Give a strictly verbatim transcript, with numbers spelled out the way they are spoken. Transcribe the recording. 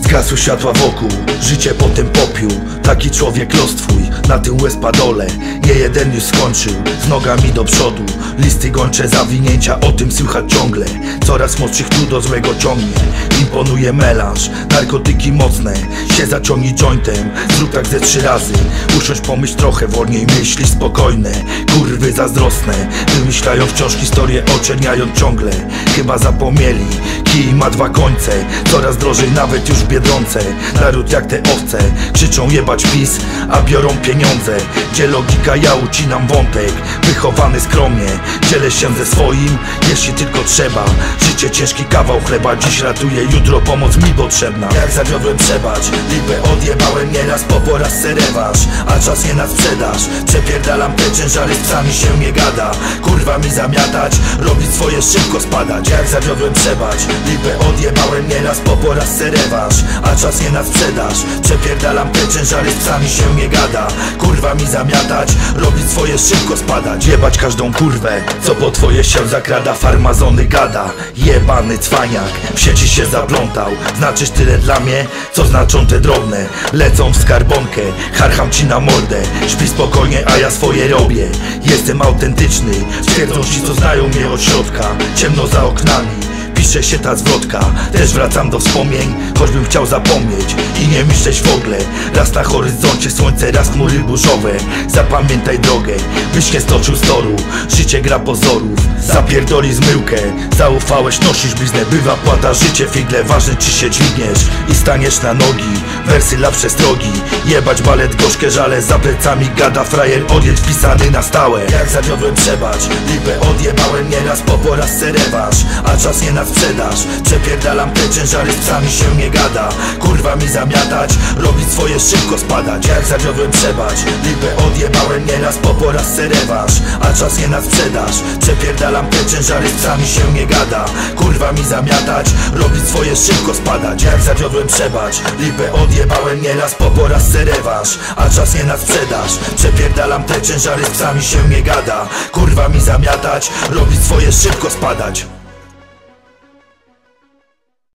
Zgasły światła wokół, życie potem popiół. Taki człowiek los twój, na tym łez padole. Nie jeden już skończył, z nogami do przodu. Listy gończe zawinięcia, o tym słychać ciągle. Coraz młodszych tu do złego ciągnie. Imponuje melanż, narkotyki mocne. Się zaciągnij jointem, zrób tak ze trzy razy. Usiądź, pomyśl trochę, wolniej myśli spokojne. Kurwy zazdrosne, wymyślają wciąż historie, oczerniając ciągle. Chyba zapomnieli, kij ma dwa końce. Coraz drożej nawet już w Biedronce. Naród jak te owce, krzyczą jebać PiS, a biorą pieniądze. Gdzie logika, ja ucinam wątek. Wychowany skromnie, dzielę się ze swoim, jeśli tylko trzeba. Życie ciężki kawał chleba, dziś ratuję, jutro pomoc mi potrzebna. Jak zawiodłem przebacz, lipę odjebałem nieraz, po poraz se rewanż. A czas nie na sprzedaż, przepierdalam te ciężary, z psami się nie gada. Kurwa mi zamiatać, robić swoje, szybko spadać. Jak zawiodłem przebacz, lipę odjebałem nieraz, po poraz se rewanż. A czas nie na sprzedaż, przepierdalam te ciężary, z psami się nie gada. Kurwa mi zamiatać, robić swoje, szybko spadać. Jebać każdą kurwę, co po twoje się zakrada, farmazony gada. Jebany cwaniak, w sieci się zaplątał. Znaczysz tyle dla mnie, co znaczą te drobne. Lecą w skarbonkę, harcham ci na mordę. Śpi spokojnie, a ja swoje robię. Jestem autentyczny, twierdzą ci, co znają mnie od środka. Ciemno za oknami, pisze się ta zwrotka. Też wracam do wspomnień, choćbym chciał zapomnieć i nie myśleć w ogóle. Raz na horyzoncie słońce, raz chmury burzowe. Zapamiętaj drogę, byś nie stoczył z toru. Życie gra pozorów, zapierdoli zmyłkę. Zaufałeś, nosisz bliznę, bywa płata. Życie figle, ważne czy się dźwigniesz i staniesz na nogi. Wersy dla przestrogi, jebać balet, gorzkie żale. Za plecami gada frajer, odjedź wpisany na stałe. Jak zawiodłem przebacz, lipę odjebałem nieraz, po poraz se rewanż. A czas nie na sprzedaż, przepierdalam te ciężary, z psami się nie gada. Kurwa mi zamiatać, robić swoje, szybko spadać. Jak zawiodłem przebacz, lipę odjebałem nieraz, po poraz se rewanż. A czas nie na sprzedaż, przepierdalam te ciężary, z psami się nie gada. Kurwa mi zamiatać, robić swoje, szybko spadać. Jak zawiodłem przebacz, lipę odjebałem nieraz, po poraz se rewanż. A czas nie na sprzedaż, przepierdalam te ciężary, z psami się nie gada. Kurwa mi zamiatać, robić swoje, szybko spadać.